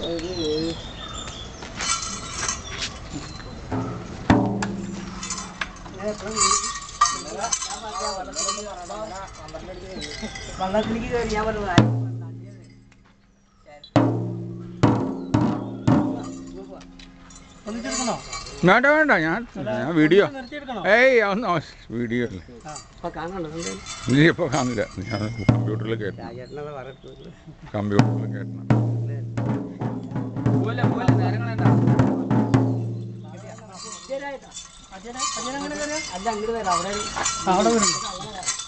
വള്ളത്തിലേക്ക് കയറി ഞാൻ പറഞ്ഞു വേണ്ട വേണ്ട ഞാൻ വീഡിയോ വീഡിയോ നീ ഇപ്പോൾ കാണില്ല ഞാൻ കമ്പ്യൂട്ടറിൽ കേട്ടണം അല്ല അങ്ങോട്ട് വരാം അവിടെ